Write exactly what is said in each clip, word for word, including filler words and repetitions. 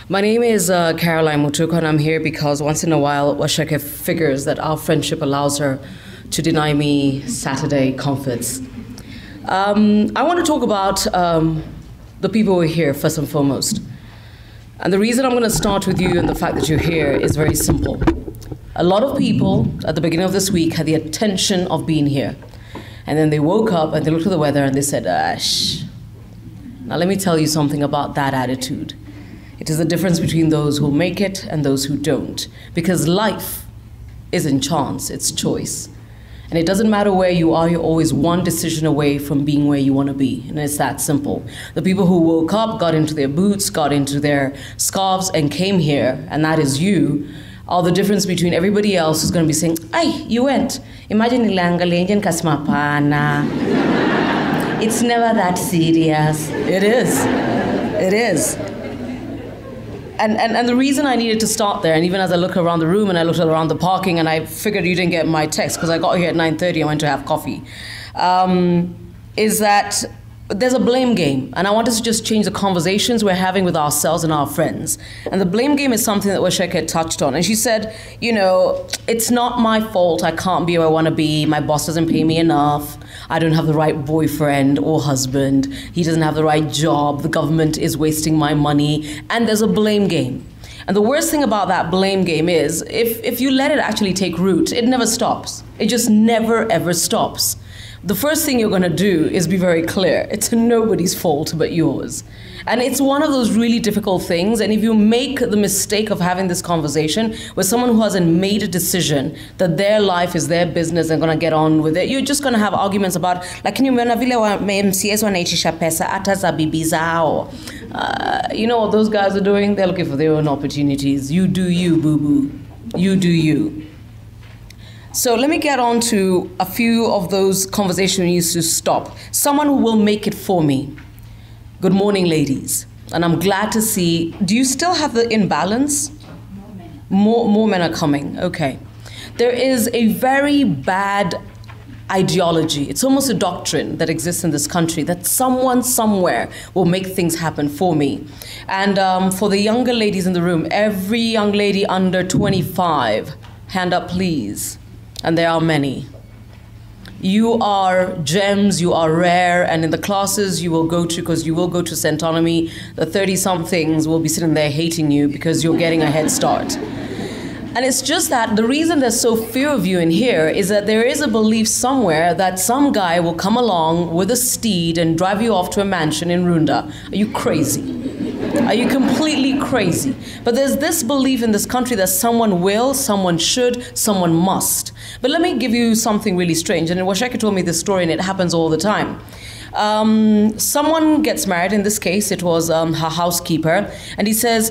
My name is uh, Caroline Mutoko, and I'm here because once in a while, Washeke figures that our friendship allows her to deny me Saturday comforts. Um, I want to talk about um, the people who are here, first and foremost. And the reason I'm going to start with you and the fact that you're here is very simple. A lot of people at the beginning of this week had the intention of being here. And then they woke up and they looked at the weather and they said, Ash. Now let me tell you something about that attitude. It is the difference between those who make it and those who don't. Because life isn't chance, it's choice. And it doesn't matter where you are, you're always one decision away from being where you want to be. And it's that simple. The people who woke up, got into their boots, got into their scarves, and came here, and that is you, are the difference between everybody else who's going to be saying, ay, you went. Imagine ilangalenjan kasmapana. It's never that serious. It is. It is. And, and, and the reason I needed to start there, and even as I look around the room and I looked around the parking and I figured you didn't get my text because I got here at nine thirty, I went to have coffee, um, is that there's a blame game. And I want us to just change the conversations we're having with ourselves and our friends. And the blame game is something that Washeke touched on. And she said, you know, it's not my fault. I can't be where I want to be. My boss doesn't pay me enough. I don't have the right boyfriend or husband. He doesn't have the right job. The government is wasting my money. And there's a blame game. And the worst thing about that blame game is if, if you let it actually take root, it never stops. It just never, ever stops. The first thing you're going to do is be very clear. It's nobody's fault but yours. And it's one of those really difficult things. And if you make the mistake of having this conversation with someone who hasn't made a decision that their life is their business and going to get on with it, you're just going to have arguments about, like, can you remember M C S uh, you know what those guys are doing? They're looking for their own opportunities. You do you, boo-boo. You do you. So let me get on to a few of those conversations we used to stop. Someone who will make it for me. Good morning, ladies. And I'm glad to see, do you still have the imbalance? More men. More, more men are coming, okay. There is a very bad ideology. It's almost a doctrine that exists in this country that someone somewhere will make things happen for me. And um, for the younger ladies in the room, every young lady under twenty-five, hand up please. And there are many. You are gems, you are rare, and in the classes you will go to, because you will go to Centonomy, the thirty-somethings will be sitting there hating you because you're getting a head start. And it's just that the reason there's so fear of you in here is that there is a belief somewhere that some guy will come along with a steed and drive you off to a mansion in Runda. Are you crazy? Are you completely crazy? But there's this belief in this country that someone will, someone should, someone must. But let me give you something really strange. And Washeke told me this story, and it happens all the time. Um, someone gets married. In this case, it was um, her housekeeper. And he says,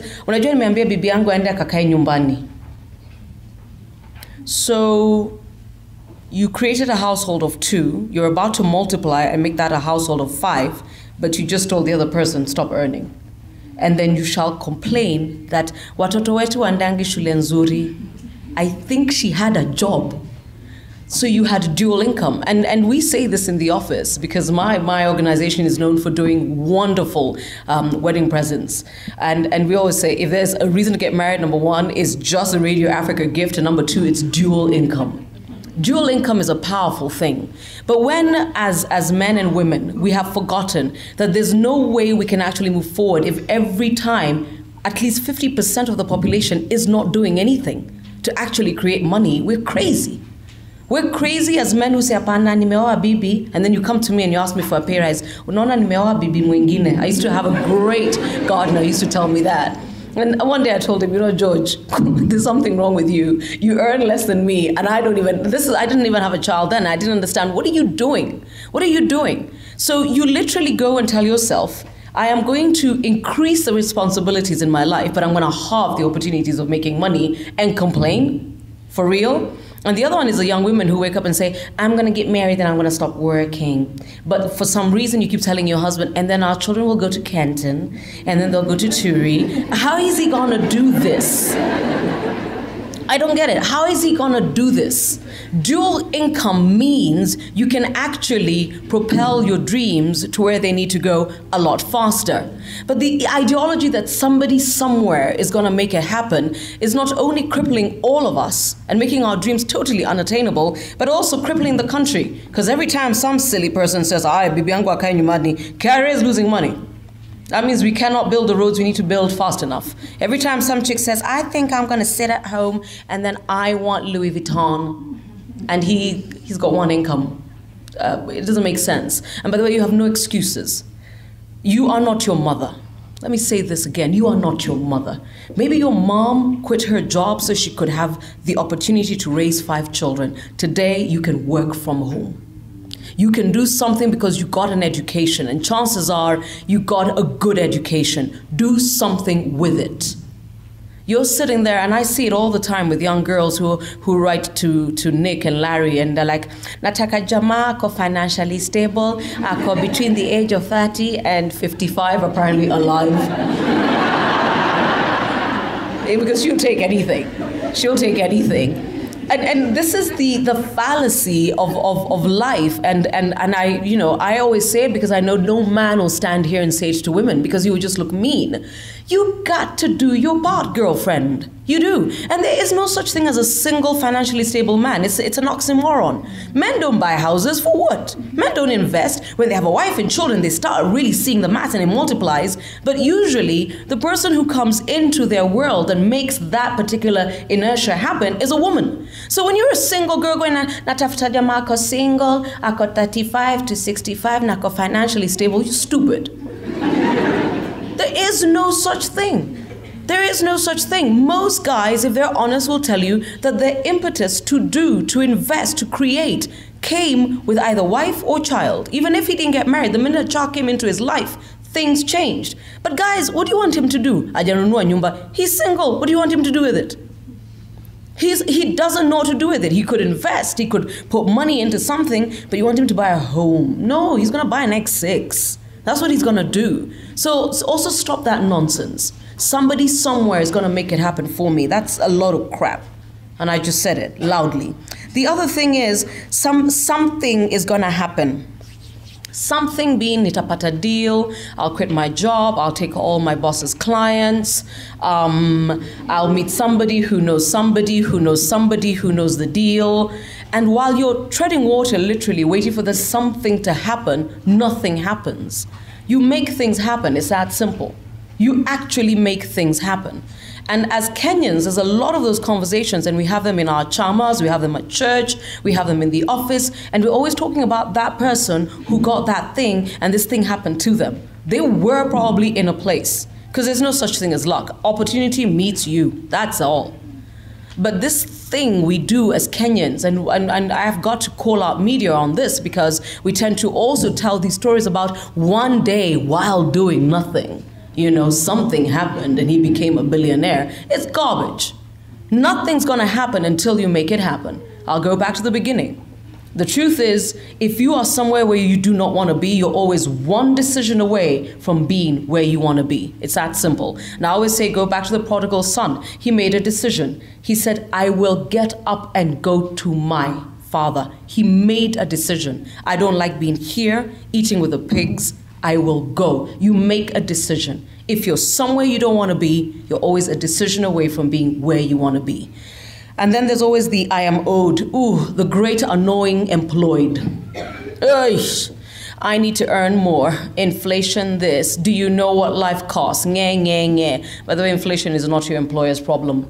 so you created a household of two. You're about to multiply and make that a household of five. But you just told the other person, stop earning. And then you shall complain that watoto wetu wandangi shule nzuri. I think she had a job. So you had dual income. And, and we say this in the office because my, my organization is known for doing wonderful um, wedding presents. And, and we always say if there's a reason to get married, number one is just a Radio Africa gift, and number two, it's dual income. Dual income is a powerful thing. But when, as, as men and women, we have forgotten that there's no way we can actually move forward if every time at least fifty percent of the population is not doing anything to actually create money, we're crazy. We're crazy as men who say, "Apana, nimeoa bibi," and then you come to me and you ask me for a pay rise. Unaona nimeoa bibi mwingine. I used to have a great gardener who used to tell me that. And one day I told him, you know, George, there's something wrong with you. You earn less than me, and I don't even, this is, I didn't even have a child then. I didn't understand. What are you doing? What are you doing? So you literally go and tell yourself, I am going to increase the responsibilities in my life, but I'm going to halve the opportunities of making money and complain? For real? And the other one is the young women who wake up and say, I'm going to get married and I'm going to stop working. But for some reason you keep telling your husband, and then our children will go to Kenton, and then they'll go to Turi. How is he going to do this? I don't get it. How is he gonna do this? Dual income means you can actually propel your dreams to where they need to go a lot faster. But the ideology that somebody somewhere is gonna make it happen is not only crippling all of us and making our dreams totally unattainable, but also crippling the country. Because every time some silly person says, "Ay, bibi yangu akae nyumbani," Kenya is losing money. That means we cannot build the roads we need to build fast enough. Every time some chick says, "I think I'm gonna sit at home and then I want Louis Vuitton," and he, he's got one income. Uh, it doesn't make sense. And by the way, you have no excuses. You are not your mother. Let me say this again, you are not your mother. Maybe your mom quit her job so she could have the opportunity to raise five children. Today, you can work from home. You can do something because you got an education, and chances are you got a good education. Do something with it. You're sitting there, and I see it all the time with young girls who, who write to, to Nick and Larry, and they're like, "Nataka jamaa ako financially stable, ako between the age of thirty and fifty-five, apparently alive." Because she'll take anything. She'll take anything. And, and this is the, the fallacy of, of, of life. And, and, and I, you know, I always say it because I know no man will stand here and say it to women because you would just look mean. You got to do your part, girlfriend. You do. And there is no such thing as a single financially stable man. It's, it's an oxymoron. Men don't buy houses for what? Men don't invest. When they have a wife and children, they start really seeing the math and it multiplies. But usually, the person who comes into their world and makes that particular inertia happen is a woman. So when you're a single girl going, "Natafuta jamaa ako single, ako thirty-five to sixty-five, nako financially stable," you're stupid. There is no such thing. There is no such thing. Most guys, if they're honest, will tell you that their impetus to do, to invest, to create, came with either wife or child. Even if he didn't get married, the minute a child came into his life, things changed. But guys, what do you want him to do? Ajanunua nyumba. He's single. What do you want him to do with it? He's, he doesn't know what to do with it. He could invest. He could put money into something, but you want him to buy a home. No, he's going to buy an X six. That's what he's going to do. So, so also stop that nonsense. Somebody somewhere is going to make it happen for me. That's a lot of crap. And I just said it loudly. The other thing is, some, something is going to happen. Something being, nitapata deal, I'll quit my job, I'll take all my boss's clients, um, I'll meet somebody who knows somebody who knows somebody who knows the deal. And while you're treading water, literally waiting for the something to happen, nothing happens. You make things happen, it's that simple. You actually make things happen. And as Kenyans, there's a lot of those conversations, and we have them in our chamas, we have them at church, we have them in the office, and we're always talking about that person who got that thing, and this thing happened to them. They were probably in a place, because there's no such thing as luck. Opportunity meets you, that's all. But this thing we do as Kenyans, and, and, and I've got to call out media on this, because we tend to also tell these stories about one day while doing nothing. You know, something happened and he became a billionaire. It's garbage. Nothing's gonna happen until you make it happen. I'll go back to the beginning. The truth is, if you are somewhere where you do not wanna be, you're always one decision away from being where you wanna be. It's that simple. Now I always say, go back to the prodigal son. He made a decision. He said, "I will get up and go to my father." He made a decision. I don't like being here, eating with the pigs. I will go. You make a decision. If you're somewhere you don't want to be, you're always a decision away from being where you want to be. And then there's always the "I am owed." Ooh, the great annoying employed. Eish, I need to earn more. Inflation this. Do you know what life costs? Nye, nye, nye. By the way, inflation is not your employer's problem.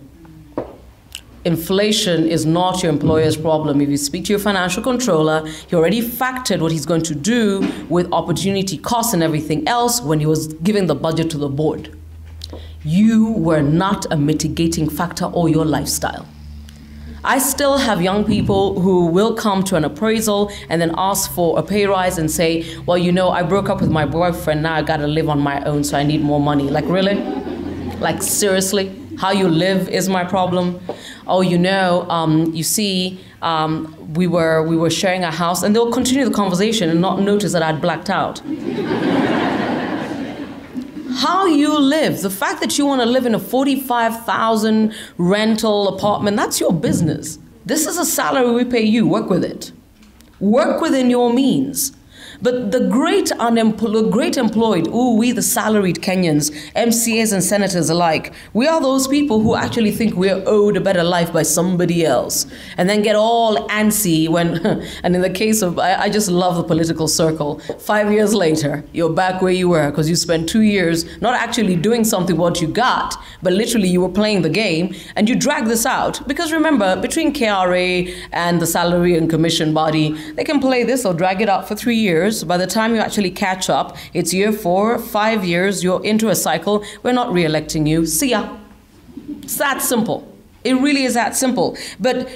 Inflation is not your employer's problem. If you speak to your financial controller, he already factored what he's going to do with opportunity costs and everything else when he was giving the budget to the board. You were not a mitigating factor or your lifestyle. I still have young people who will come to an appraisal and then ask for a pay rise and say, "Well, you know, I broke up with my boyfriend, now I gotta live on my own, so I need more money." Like, really? Like, seriously? How you live is my problem. Oh, you know, um, you see, um, we were we were sharing a house, and they'll continue the conversation and not notice that I'd blacked out. how you live, the fact that you want to live in a forty-five thousand rental apartment, that's your business. This is a salary we pay you. Work with it. Work within your means. But the great unemployed, great employed, ooh, we the salaried Kenyans, M C As and senators alike, we are those people who actually think we're owed a better life by somebody else, and then get all antsy when, and in the case of, I, I just love the political circle, five years later, you're back where you were because you spent two years not actually doing something what you got, but literally you were playing the game, and you drag this out. Because remember, between K R A and the salary and commission body, they can play this or drag it out for three years. By the time you actually catch up, it's year four, five years, you're into a cycle. We're not re-electing you. See ya. It's that simple. It really is that simple. But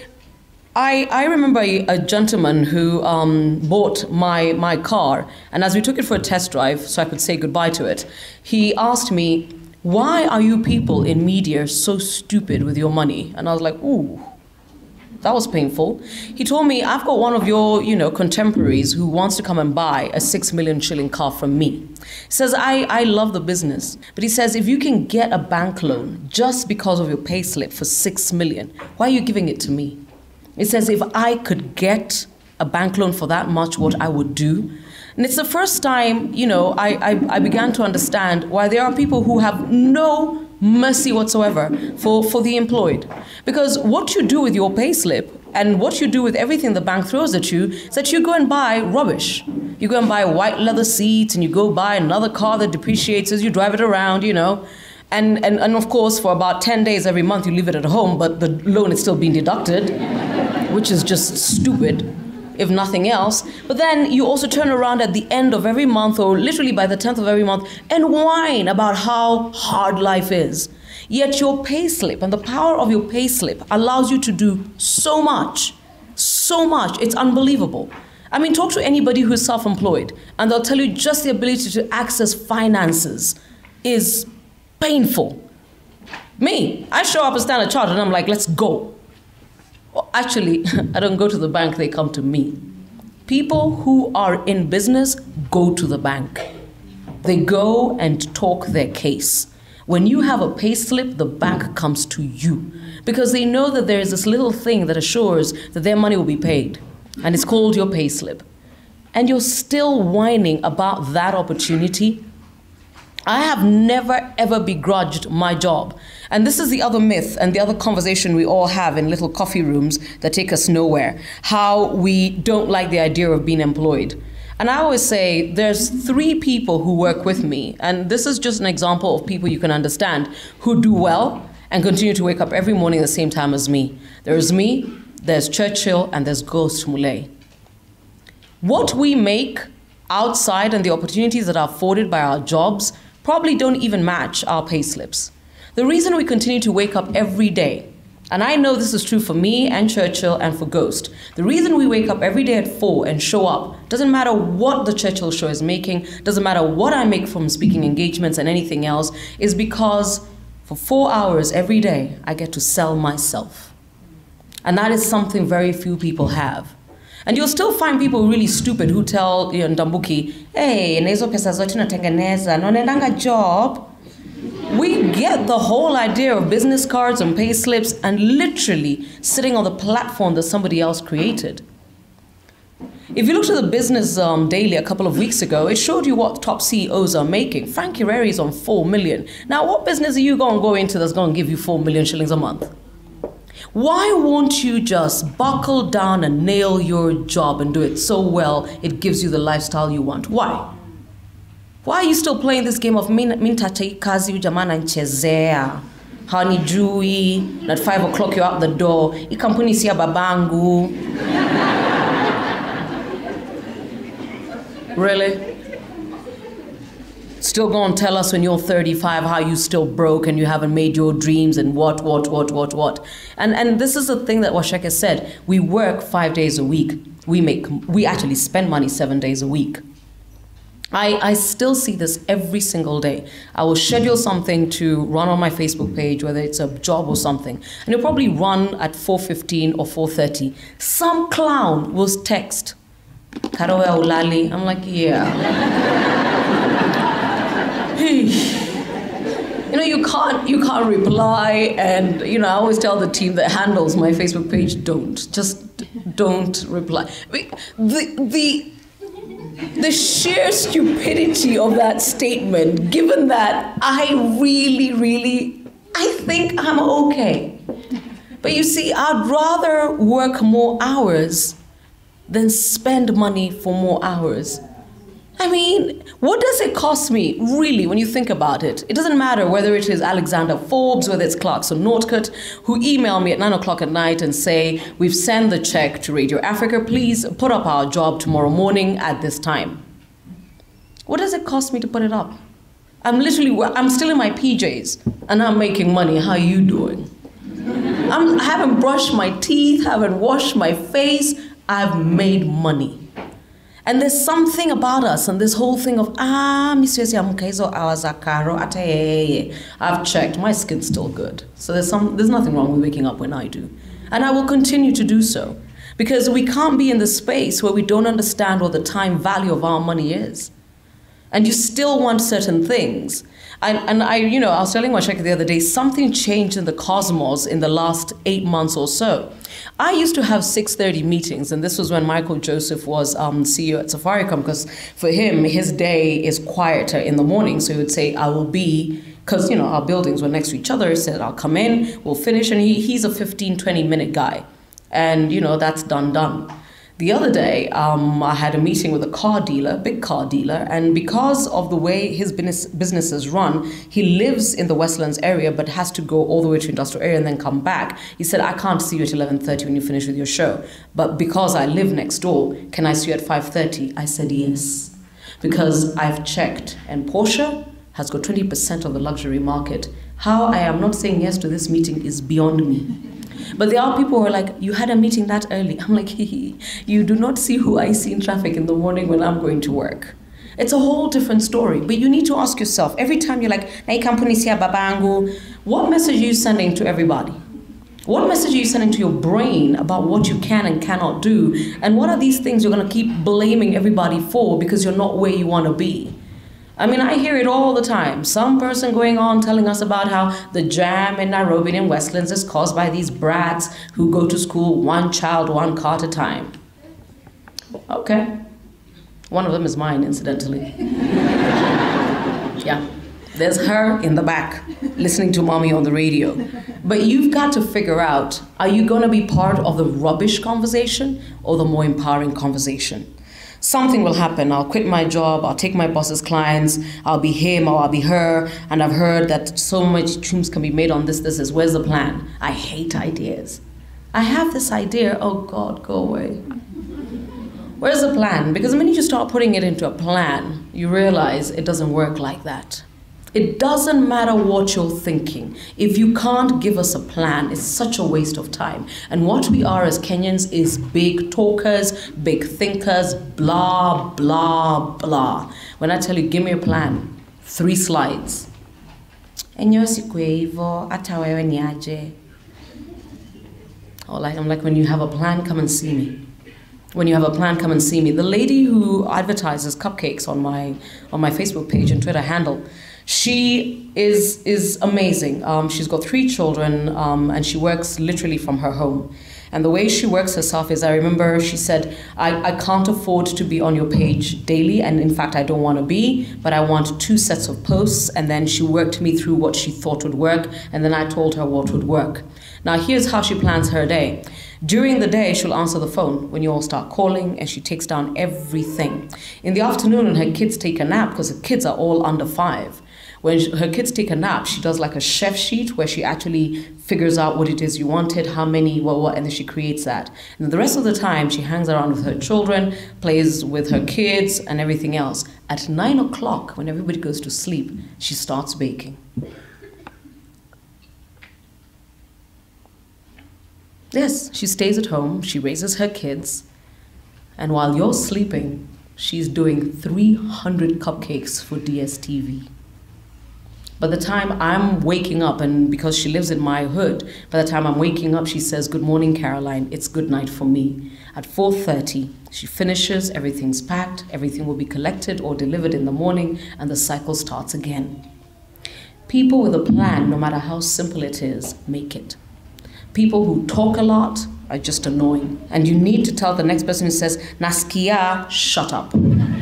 I, I remember a, a gentleman who um, bought my, my car, and as we took it for a test drive so I could say goodbye to it, he asked me, why are you people in media so stupid with your money? And I was like, ooh. That was painful. He told me, I've got one of your, you know, contemporaries who wants to come and buy a six million shilling car from me. He says, I, I love the business. But he says, if you can get a bank loan just because of your pay slip for six million, why are you giving it to me? He says, if I could get a bank loan for that much, what I would do. And it's the first time, you know, I, I, I began to understand why there are people who have no mercy whatsoever for, for the employed. Because what you do with your pay slip and what you do with everything the bank throws at you is that you go and buy rubbish. You go and buy white leather seats, and you go buy another car that depreciates as you drive it around, you know. And, and, and of course, for about ten days every month, you leave it at home, but the loan is still being deducted, which is just stupid, if nothing else. But then you also turn around at the end of every month, or literally by the tenth of every month, and whine about how hard life is. Yet your pay slip and the power of your pay slip allows you to do so much, so much. It's unbelievable. I mean, talk to anybody who is self-employed, and they'll tell you just the ability to access finances is painful. Me, I show up at Standard Chartered and I'm like, let's go. Well, actually, I don't go to the bank, they come to me. People who are in business go to the bank. They go and talk their case. When you have a pay slip, the bank comes to you because they know that there is this little thing that assures that their money will be paid, and it's called your pay slip. And you're still whining about that opportunity. I have never, ever begrudged my job. And this is the other myth and the other conversation we all have in little coffee rooms that take us nowhere, how we don't like the idea of being employed. And I always say there's three people who work with me, and this is just an example of people you can understand, who do well and continue to wake up every morning at the same time as me. There's me, there's Churchill, and there's Ghost Mule. What we make outside and the opportunities that are afforded by our jobs probably don't even match our pay slips. The reason we continue to wake up every day, and I know this is true for me and Churchill and for Ghost, the reason we wake up every day at four and show up, doesn't matter what the Churchill show is making, doesn't matter what I make from speaking engagements and anything else, is because for four hours every day, I get to sell myself. And that is something very few people have. And you'll still find people really stupid who tell you know, Ndambuki, hey, nezo pesa zote natengeneza, nonendanga job. We get the whole idea of business cards and pay slips and literally sitting on the platform that somebody else created. If you looked at the Business um, Daily a couple of weeks ago, it showed you what top C E Os are making. Frank Kireri is on four million. Now, what business are you going to go into that's going to give you four million shillings a month? Why won't you just buckle down and nail your job and do it so well it gives you the lifestyle you want? Why? Why are you still playing this game of mintache kazi ujamana nchezea? Hanijui, at five o'clock you're out the door. Ikampuni siya babangu. Really? Still gonna tell us when you're thirty-five how you still broke and you haven't made your dreams and what, what, what, what, what. And, and this is the thing that Washeke said. We work five days a week. We make, we actually spend money seven days a week. I, I still see this every single day. I will schedule something to run on my Facebook page, whether it's a job or something, and it'll probably run at four fifteen or four thirty. Some clown will text, Karowe Ulali. I'm like, yeah. Hey. You know, you can't, you can't reply, and you know, I always tell the team that handles my Facebook page, don't, just don't reply. I mean, the, the, the sheer stupidity of that statement, given that I really, really, I think I'm okay. But you see, I'd rather work more hours than spend money for more hours. I mean, what does it cost me, really, when you think about it? It doesn't matter whether it is Alexander Forbes, whether it's Clarkson Northcote, who email me at nine o'clock at night and say, we've sent the check to Radio Africa, please put up our job tomorrow morning at this time. What does it cost me to put it up? I'm literally, I'm still in my P Js, and I'm making money. How are you doing? I'm, I haven't brushed my teeth, haven't washed my face, I've made money. And there's something about us and this whole thing of, ah, I've checked, my skin's still good. So there's, some, there's nothing wrong with waking up when I do. And I will continue to do so. Because we can't be in the space where we don't understand what the time value of our money is. And you still want certain things. And, and I, you know, I was telling Washeka the other day, something changed in the cosmos in the last eight months or so. I used to have six thirty meetings, and this was when Michael Joseph was um, C E O at Safaricom, because for him, his day is quieter in the morning. So he would say, I will be, because, you know, our buildings were next to each other. He said, I'll come in, we'll finish. And he, he's a fifteen, twenty minute guy. And, you know, that's done, done. The other day, um, I had a meeting with a car dealer, big car dealer, and because of the way his business, business is run, he lives in the Westlands area but has to go all the way to industrial area and then come back. He said, I can't see you at eleven thirty when you finish with your show, but because I live next door, can I see you at five thirty? I said yes, because I've checked, and Porsche has got twenty percent of the luxury market. How I am not saying yes to this meeting is beyond me. But there are people who are like, you had a meeting that early. I'm like, hee hee, you do not see who I see in traffic in the morning when I'm going to work. It's a whole different story. But you need to ask yourself, every time you're like, what message are you sending to everybody? What message are you sending to your brain about what you can and cannot do? And what are these things you're going to keep blaming everybody for because you're not where you want to be? I mean, I hear it all the time. Some person going on telling us about how the jam in Nairobi and Westlands is caused by these brats who go to school one child, one car at a time. Okay. One of them is mine, incidentally. Yeah. There's her in the back listening to mommy on the radio. But you've got to figure out, are you going to be part of the rubbish conversation or the more empowering conversation? Something will happen. I'll quit my job, I'll take my boss's clients, I'll be him or I'll be her, and I've heard that so much tunes can be made on this, this is, where's the plan? I hate ideas. I have this idea, oh God, go away. Where's the plan? Because the minute you start putting it into a plan, you realize it doesn't work like that. It doesn't matter what you're thinking. If you can't give us a plan, it's such a waste of time. And what we are as Kenyans is big talkers, big thinkers, blah, blah, blah. When I tell you, give me a plan, three slides. Or like, I'm like, when you have a plan, come and see me. When you have a plan, come and see me. The lady who advertises cupcakes on my, on my Facebook page and Twitter handle, she is, is amazing. Um, she's got three children, um, and she works literally from her home. And the way she works herself is, I remember she said, I, I can't afford to be on your page daily, and in fact, I don't want to be, but I want two sets of posts. And then she worked me through what she thought would work, and then I told her what would work. Now, here's how she plans her day. During the day, she'll answer the phone when you all start calling, and she takes down everything. In the afternoon, when her kids take a nap, because the kids are all under five, when her kids take a nap, she does like a chef sheet where she actually figures out what it is you wanted, how many, what, what, and then she creates that. And the rest of the time, she hangs around with her children, plays with her kids, and everything else. At nine o'clock, when everybody goes to sleep, she starts baking. Yes, she stays at home, she raises her kids, and while you're sleeping, she's doing three hundred cupcakes for D S T V. By the time I'm waking up, and because she lives in my hood, by the time I'm waking up, she says, good morning, Caroline, it's good night for me. At four thirty, she finishes, everything's packed, everything will be collected or delivered in the morning, and the cycle starts again. People with a plan, no matter how simple it is, make it. People who talk a lot are just annoying. And you need to tell the next person who says, Naskia, shut up.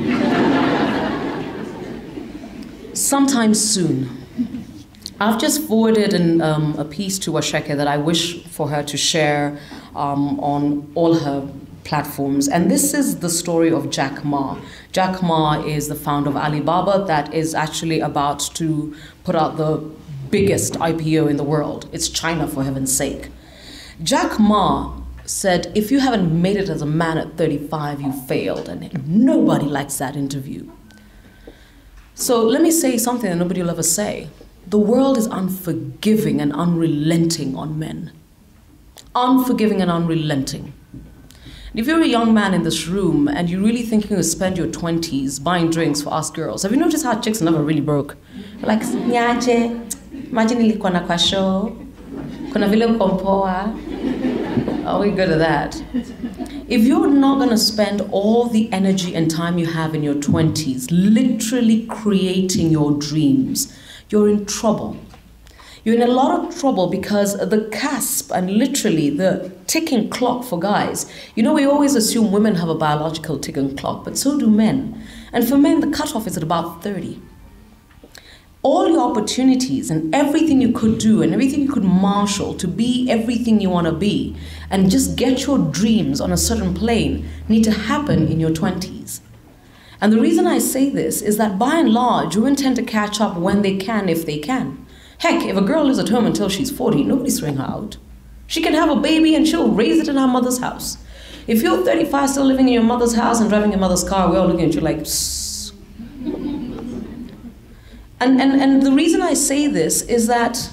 Sometime soon. I've just forwarded an, um, a piece to Washeke that I wish for her to share um, on all her platforms. And this is the story of Jack Ma. Jack Ma is the founder of Alibaba that is actually about to put out the biggest I P O in the world. It's China, for heaven's sake. Jack Ma said, if you haven't made it as a man at thirty-five, you failed. And nobody likes that interview. So let me say something that nobody will ever say. The world is unforgiving and unrelenting on men. Unforgiving and unrelenting. If you're a young man in this room and you're really thinking of spend your twenties buying drinks for us girls, have you noticed how chicks never really broke? Like, nyaje, imagine ilikuwa na kwa show, kuna vile kompoa. Are we good at that? If you're not going to spend all the energy and time you have in your twenties literally creating your dreams, you're in trouble. You're in a lot of trouble because the cusp and literally the ticking clock for guys, you know, we always assume women have a biological ticking clock, but so do men. And for men, the cutoff is at about thirty. All your opportunities and everything you could do and everything you could marshal to be everything you want to be and just get your dreams on a certain plane need to happen in your twenties. And the reason I say this is that by and large, women tend to catch up when they can, if they can. Heck, if a girl lives at home until she's forty, nobody's throwing her out. She can have a baby and she'll raise it in her mother's house. If you're thirty-five still living in your mother's house and driving your mother's car, we're all looking at you like, psst. And, and, and the reason I say this is that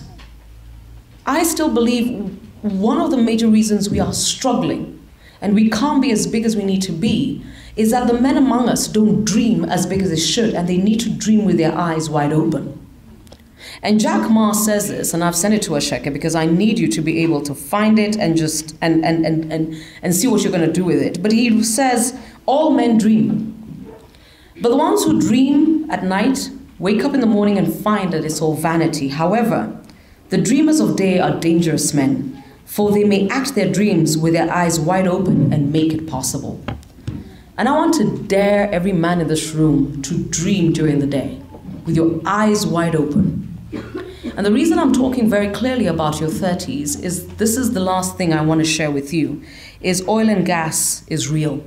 I still believe one of the major reasons we are struggling and we can't be as big as we need to be is that the men among us don't dream as big as they should, and they need to dream with their eyes wide open. And Jack Ma says this, and I've sent it to Asheke because I need you to be able to find it and just and, and, and, and, and see what you're going to do with it. But he says, all men dream. But the ones who dream at night wake up in the morning and find that it's all vanity. However, the dreamers of day are dangerous men, for they may act their dreams with their eyes wide open and make it possible. And I want to dare every man in this room to dream during the day with your eyes wide open. And the reason I'm talking very clearly about your thirties is this is the last thing I want to share with you, is oil and gas is real.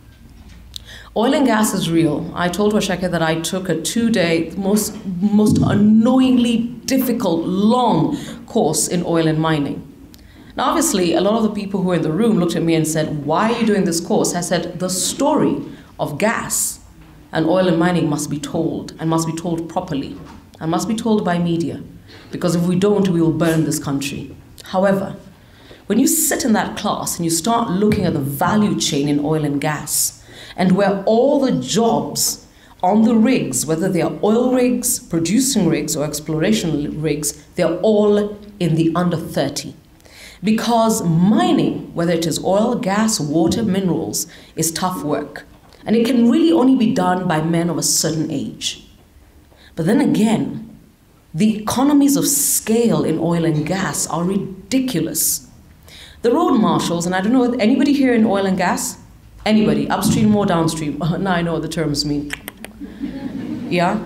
Oil and gas is real. I told Washeke that I took a two-day, most, most annoyingly difficult, long course in oil and mining. Now, obviously, a lot of the people who were in the room looked at me and said, why are you doing this course? I said, the story of gas and oil and mining must be told, and must be told properly, and must be told by media, because if we don't, we will burn this country. However, when you sit in that class and you start looking at the value chain in oil and gas, and where all the jobs on the rigs, whether they are oil rigs, producing rigs, or exploration rigs, they're all in the under thirty. Because mining, whether it is oil, gas, water, minerals, is tough work. And it can really only be done by men of a certain age. But then again, the economies of scale in oil and gas are ridiculous. The road marshals, and I don't know, anybody here in oil and gas? Anybody, upstream or downstream? Now I know what the terms mean. Yeah?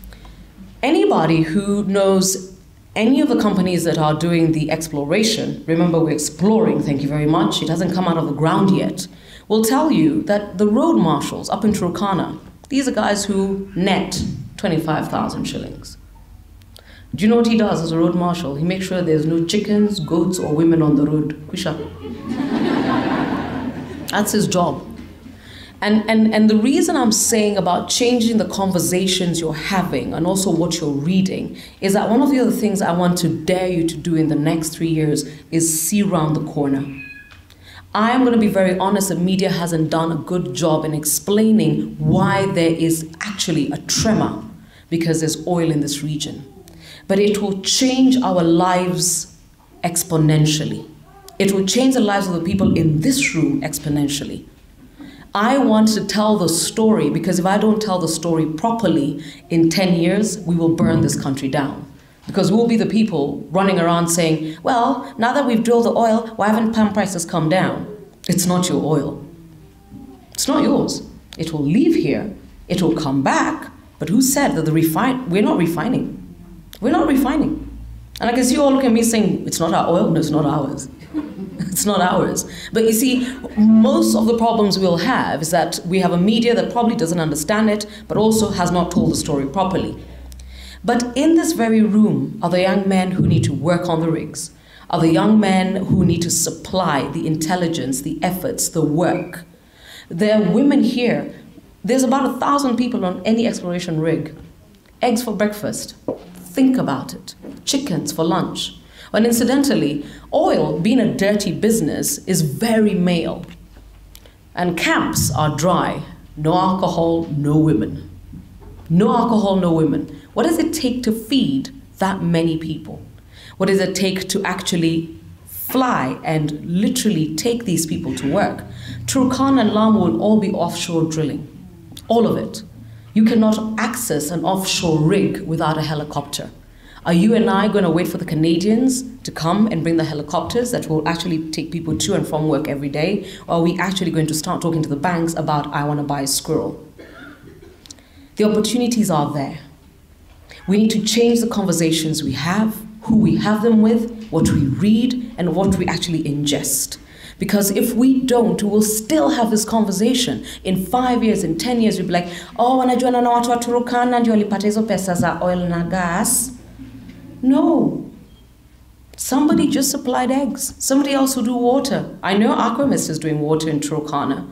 Anybody who knows any of the companies that are doing the exploration, remember we're exploring, thank you very much, it hasn't come out of the ground yet, will tell you that the road marshals up in Turkana, these are guys who net twenty-five thousand shillings. Do you know what he does as a road marshal? He makes sure there's no chickens, goats, or women on the road. Kusha. That's his job. And, and, and the reason I'm saying about changing the conversations you're having and also what you're reading is that one of the other things I want to dare you to do in the next three years is see around the corner. I am going to be very honest, the media hasn't done a good job in explaining why there is actually a tremor because there's oil in this region. But it will change our lives exponentially. It will change the lives of the people in this room exponentially. I want to tell the story because if I don't tell the story properly, in ten years, we will burn this country down. Because we'll be the people running around saying, well, now that we've drilled the oil, why haven't palm prices come down? It's not your oil. It's not yours. It will leave here. It will come back. But who said that the refine? We're not refining. We're not refining. And I can see you all looking at me saying, it's not our oil. No, it's not ours. It's not ours. But you see, most of the problems we'll have is that we have a media that probably doesn't understand it, but also has not told the story properly. But in this very room are the young men who need to work on the rigs, are the young men who need to supply the intelligence, the efforts, the work. There are women here. There's about a thousand people on any exploration rig. Eggs for breakfast. Think about it. Chickens for lunch. And incidentally, oil, being a dirty business, is very male. And camps are dry. No alcohol, no women. No alcohol, no women. What does it take to feed that many people? What does it take to actually fly and literally take these people to work? Turkana and Lamu will all be offshore drilling. All of it. You cannot access an offshore rig without a helicopter. Are you and I going to wait for the Canadians to come and bring the helicopters that will actually take people to and from work every day? Or are we actually going to start talking to the banks about, I want to buy a squirrel? The opportunities are there. We need to change the conversations we have, who we have them with, what we read, and what we actually ingest. Because if we don't, we'll still have this conversation. In five years, in ten years, we'll be like, oh, wanajua na watu wa Turkana ndio walipata hizo pesa za oil na gas. No. Somebody just supplied eggs. Somebody else will do water. I know Aquamist is doing water in Turkana.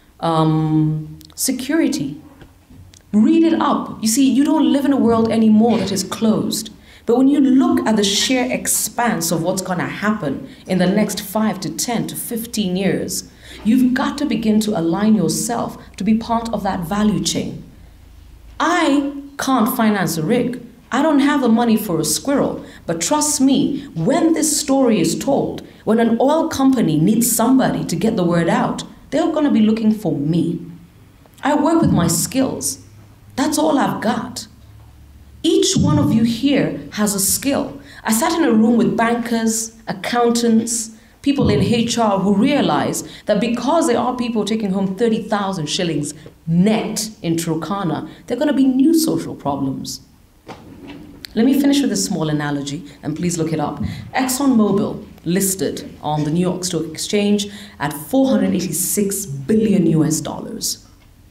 Um, security. Read it up. You see, you don't live in a world anymore that is closed. But when you look at the sheer expanse of what's going to happen in the next five to ten to fifteen years, you've got to begin to align yourself to be part of that value chain. I can't finance a rig. I don't have the money for a squirrel. But trust me, when this story is told, when an oil company needs somebody to get the word out, they're going to be looking for me. I work with my skills. That's all I've got. Each one of you here has a skill. I sat in a room with bankers, accountants, people in H R who realize that because there are people taking home thirty thousand shillings net in Turkana, there are going to be new social problems. Let me finish with a small analogy, and please look it up. ExxonMobil listed on the New York Stock Exchange at four hundred eighty-six billion U S dollars.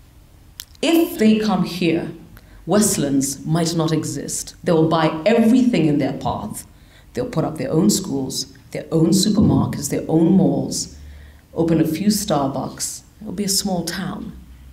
If they come here, Westlands might not exist. They will buy everything in their path. They'll put up their own schools, their own supermarkets, their own malls, open a few Starbucks. It'll be a small town.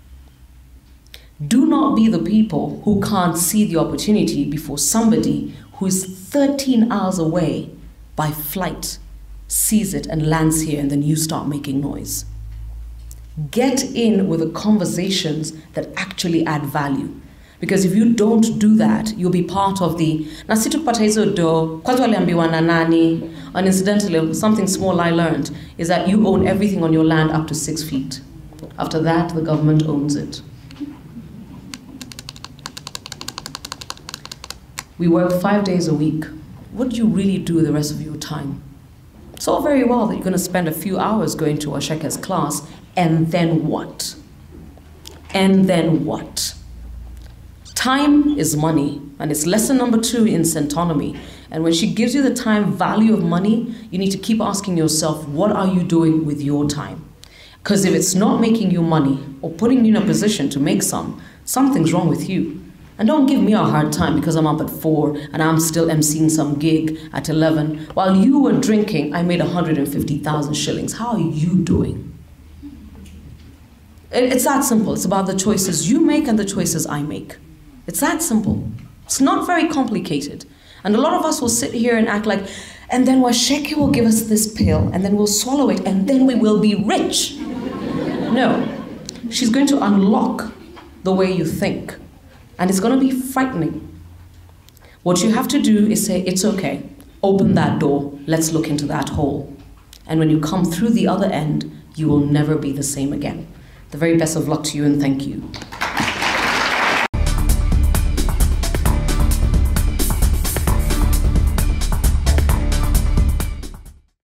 Do not be the people who can't see the opportunity before somebody who is thirteen hours away by flight sees it and lands here, and then you start making noise. Get in with the conversations that actually add value. Because if you don't do that, you'll be part of the nasitu kupata hizo do kwanza waliambiwa na nani. And incidentally, something small I learned is that you own everything on your land up to six feet. After that, the government owns it. We work five days a week. What do you really do the rest of your time? It's all very well that you're going to spend a few hours going to Asheka's class, and then what? And then what? Time is money, and it's lesson number two in Centonomy. And when she gives you the time value of money, you need to keep asking yourself, what are you doing with your time? Because if it's not making you money or putting you in a position to make some, something's wrong with you. And don't give me a hard time because I'm up at four and I'm still emceeing some gig at eleven. While you were drinking, I made one hundred fifty thousand shillings. How are you doing? It's that simple. It's about the choices you make and the choices I make. It's that simple. It's not very complicated. And a lot of us will sit here and act like, and then Washeke will give us this pill, and then we'll swallow it, and then we will be rich. No. She's going to unlock the way you think. And it's going to be frightening. What you have to do is say, it's okay. Open that door. Let's look into that hole. And when you come through the other end, you will never be the same again. The very best of luck to you, and thank you.